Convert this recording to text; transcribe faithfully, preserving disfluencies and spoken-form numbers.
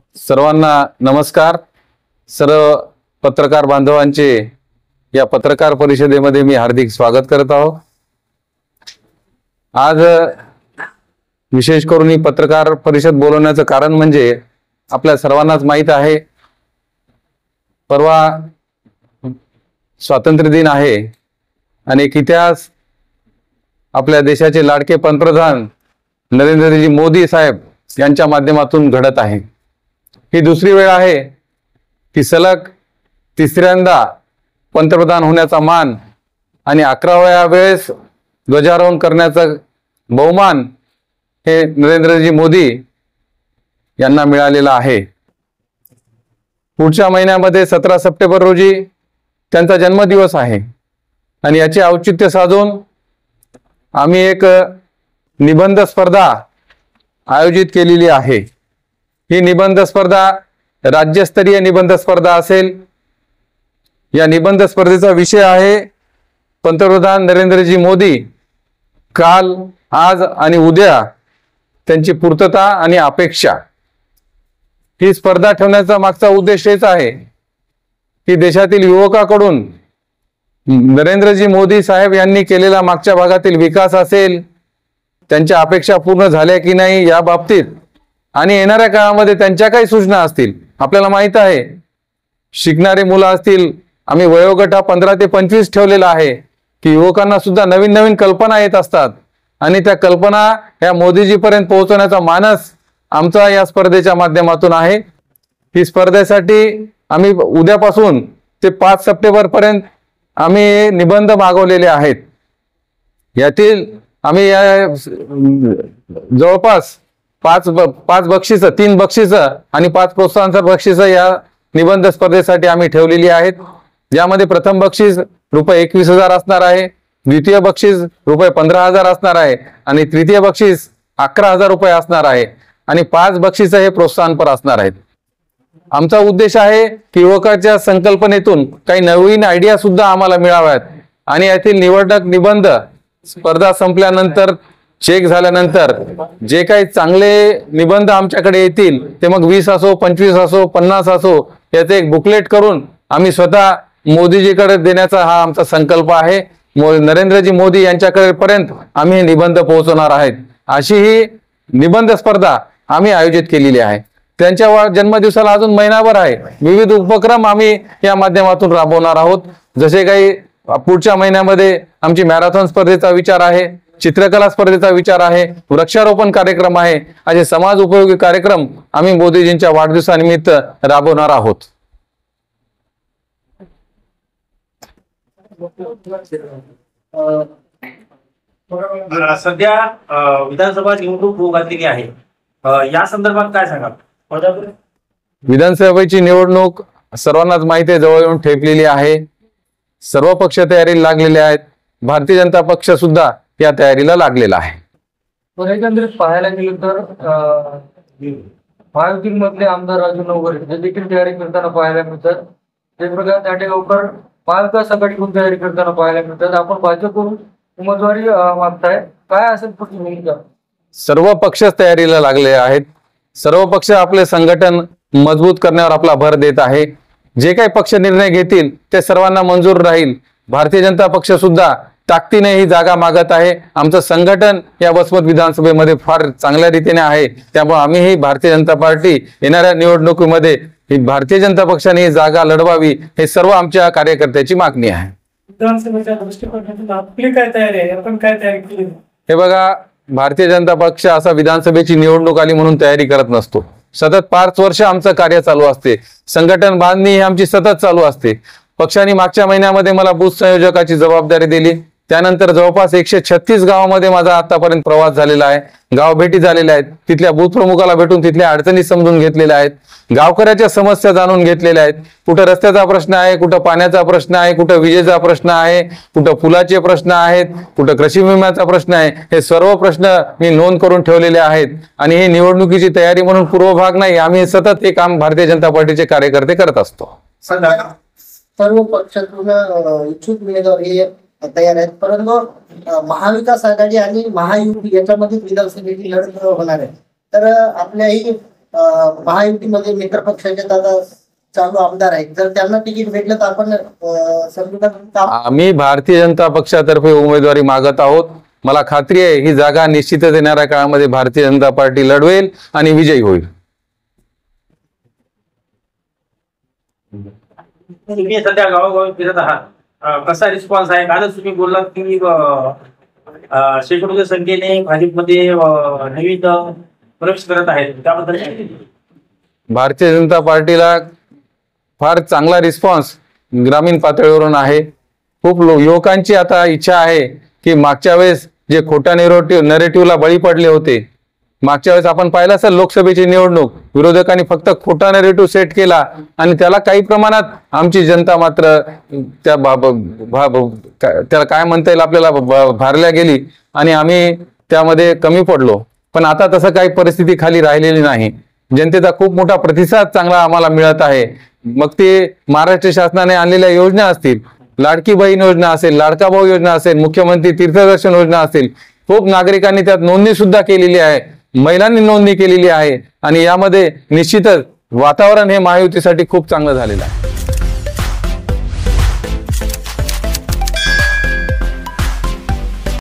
सर्वांना नमस्कार। सर्व पत्रकार बांधवांचे या पत्रकार परिषदेमध्ये मी हार्दिक स्वागत करत आहो। आज विशेष करून ही पत्रकार परिषद बोलवण्याचं कारण म्हणजे आपल्या सर्वांनाच माहित आहे, परवा स्वातंत्र्य दिन आहे आणि एक इतिहास आपल्या देशाचे लाडके पंतप्रधान नरेंद्रजी मोदी साहेब यांच्या माध्यमातून घडत आहे। ही दुसरी वेळ आहे की सलग तिसऱ्यांदा पंतप्रधान होण्याचा मान आणि अकराव्या वेळेस ध्वजारोहण करण्याचा बहुमान हे नरेंद्रजी मोदी यांना मिळालेला आहे। पुढच्या महिन्यामध्ये सतरा सप्टेंबर रोजी त्यांचा जन्मदिवस आहे आणि याचे औचित्य साधून आम्ही एक निबंध स्पर्धा आयोजित केलेली आहे। ही निबंध स्पर्धा राज्यस्तरीय निबंध स्पर्धा असेल। या निबंध स्पर्धेचा विषय आहे पंतप्रधान नरेंद्रजी मोदी काल, आज आणि उद्या त्यांची पूर्तता आणि अपेक्षा। ही स्पर्धा ठेवण्याचा मागचा उद्देश हेच आहे की देशातील युवकांकडून नरेंद्रजी मोदी साहेब यांनी केलेला मागच्या भागातील विकास असेल, त्यांच्या अपेक्षा पूर्ण झाल्या की नाही या बाबतीत आणि येणाऱ्या काळामध्ये त्यांच्या काही सूचना असतील। आपल्याला माहित आहे शिकणारे मुलं असतील, आम्ही वयोगट हा पंधरा ते पंचवीस ठेवलेला आहे की युवकांना सुद्धा नवीन नवीन कल्पना येत असतात आणि त्या कल्पना या मोदीजी पर्यंत पोहोचवण्याचा मानस आमचा या स्पर्धेच्या माध्यमातून आहे। ही स्पर्धेसाठी आम्ही उद्यापासून ते पाच सप्टेंबर पर्यंत आम्ही निबंध मागवलेले आहेत। यातील आम्ही या जवळपास पाच पाच बक्षीस, तीन बक्षीस आणि पाच प्रोत्साहनपर बक्षीस या निबंध स्पर्धेसाठी आम्ही ठेवलेली आहेत। यामध्ये प्रथम बक्षीस रुपये एकवीस हजार असणार आहे, द्वितीय बक्षीस रुपये पंधरा हजार असणार आहे आणि तृतीय बक्षीस अकरा हजार रुपये असणार आहे आणि पाच बक्षीस हे प्रोत्साहनपर असणार आहेत। आमचा उद्देश आहे की युवकाच्या संकल्पनेतून काही नवीन आयडिया सुद्धा आम्हाला मिळाव्यात आणि यातील निवडक निबंध स्पर्धा संपल्यानंतर चेक झाल्यानंतर जे काही चांगले निबंध आमच्याकडे येतील ते मग वीस असो, पंचवीस असो, पन्नास असो, याचे एक बुकलेट करून आम्ही स्वतः मोदीजीकडे देण्याचा हा आमचा संकल्प आहे। नरेंद्रजी मोदी यांच्याकडे पर्यंत आम्ही निबंध पोहोचवणार आहेत। अशी ही निबंध स्पर्धा आम्ही आयोजित केलेली आहे। त्यांच्या जन्मदिवसाला अजून महिनाभर आहे। विविध उपक्रम आम्ही या माध्यमातून राबवणार आहोत। जसे काही पुढच्या महिन्यामध्ये आमची मॅरेथॉन स्पर्धेचा विचार आहे, चित्रकला स्पर्धेचा विचार आहे, वृक्षारोपण कार्यक्रम आहे, असे समाज उपयोगी कार्यक्रम आम्ही मोदीजींच्या वाढदिवसानिमित्त राबवणार आहोत। सध्या विधानसभा निवडणूक होऊ घातलेली आहे, या संदर्भात काय सांगाल? विधानसभेची निवडणूक सर्वांनाच माहिती आहे, जवळ येऊन ठेपलेली आहे। सर्व पक्ष तयारीला लागलेले आहेत। भारतीय जनता पक्ष सुद्धा या तयारीला लागलेला आहे। एकंदरीत पाहायला गेलं तर महायुतीमधले आमदार राजू नवघरे हे देखील तयारी करताना पाहायला मिळतात। ते प्रकारे दांडेगावकर महाविकास आघाडीकडून तयारी करताना पाहायला मिळतात। आपण भाजपकडून उमेदवारी मागताय, काय असेल पुढची भूमिका? सर्व पक्ष तयारीला लागले आहेत। सर्व पक्ष आपले संघटन मजबूत करण्यावर आपला भर देत आहे। जे काही पक्ष निर्णय घेतील ते सर्वांना मंजूर राहील। भारतीय जनता पक्ष सुद्धा ताकदीने ही जागा मागत आहे। आमचं संघटन या वसमत विधानसभेमध्ये फार चांगल्या रीतीने आहे, त्यामुळे आम्ही ही भारतीय जनता पार्टी येणाऱ्या निवडणुकीमध्ये ही भारतीय जनता पक्षाने ही जागा लढवावी हे सर्व आमच्या कार्यकर्त्याची मागणी आहे। विधानसभेच्या दृष्टिकोनातून आपली काय तयारी आहे, आपण काय तयारी केली? हे बघा, भारतीय जनता पक्ष असा विधानसभेची निवडणूक आली म्हणून तयारी करत नसतो। सतत पाच वर्ष आमचं कार्य चालू असते, संघटन बांधणी ही आमची सतत चालू असते। पक्षाने मागच्या महिन्यामध्ये मला बूथ संयोजकाची जबाबदारी दिली, त्यानंतर जवळपास एकशे छत्तीस गावामध्ये माझा आतापर्यंत प्रवास झालेला आहे। गाव भेटी झालेल्या आहेत, तिथल्या बूथ प्रमुखाला भेटून तिथल्या अडचणी समजून घेतलेल्या आहेत, गावकऱ्याच्या समस्या जाणून घेतलेल्या आहेत। कुठं रस्त्याचा प्रश्न आहे, कुठं पाण्याचा प्रश्न आहे, कुठं विजेचा प्रश्न आहे, कुठं फुलाचे प्रश्न आहेत, कुठं कृषी विम्याचा प्रश्न आहे, हे सर्व प्रश्न मी नोंद करून ठेवलेले आहेत आणि हे निवडणुकीची तयारी म्हणून पूर्वभाग नाही, आम्ही सतत हे काम भारतीय जनता पार्टीचे कार्यकर्ते करत असतो। सर्व पक्षातून इच्छुक उमेदवार हे तयार आहेत, परंतु महाविकास आघाडी आणि महायुती याच्यामध्ये विधानसभेची लढत होणार आहे। तर आपल्याही अं, महायुतीमध्ये मित्र पक्षाचे दादा चालू आमदार आहेत, जर त्यांना तिकीट भेटलं तर आपण अं, संविधान काम आम्ही भारतीय जनता पक्षातर्फे उमेदवारी मागत आहोत. मला खात्री आहे ही जागा निश्चितच येणाऱ्या काळामध्ये भारतीय जनता पार्टी लढवेल आणि विजयी होईल. तुम्ही सध्या गावोगावी फिरत आहात, अं, कसा रिस्पॉन्स आहे? कालच तुम्ही बोललात की अं, अं, शेकडोच्या संख्येने भाजपमध्ये अं, नवीन अं, प्रवेश करत आहेत, त्याबद्दल काय? भारतीय जनता पार्टीला फार चांगला रिस्पॉन्स ग्रामीण पातळीवरून आहे. खूप लो युवकांची आता इच्छा आहे की मागच्या वेळेस जे खोट्या नेरेटिव्ह नरेटिव्हला बळी पडले होते, मागच्या वेळेस आपण पाहिलं असेल लोकसभेची निवडणूक, विरोधकांनी फक्त खोटा नरेटिव्ह सेट केला आणि त्याला काही प्रमाणात आमची जनता मात्र त्या बाब त्याला काय म्हणता येईल आपल्याला भारल्या गेली आणि आम्ही त्यामध्ये कमी पडलो. पण आता तसं काही परिस्थिती खाली राहिलेली नाही. जनतेचा खूप मोठा प्रतिसाद चांगला आम्हाला मिळत आहे. मग ते महाराष्ट्र शासनाने आणलेल्या योजना असतील, लाडकी बहीण योजना असेल, लाडका भाऊ योजना असेल, मुख्यमंत्री तीर्थदर्शन योजना असेल, खूप नागरिकांनी त्यात नोंदणी सुद्धा केलेली आहे, महिलांनी नोंदणी केलेली आहे आणि यामध्ये निश्चितच वातावरण हे महायुतीसाठी खूप चांगलं झालेलं आहे.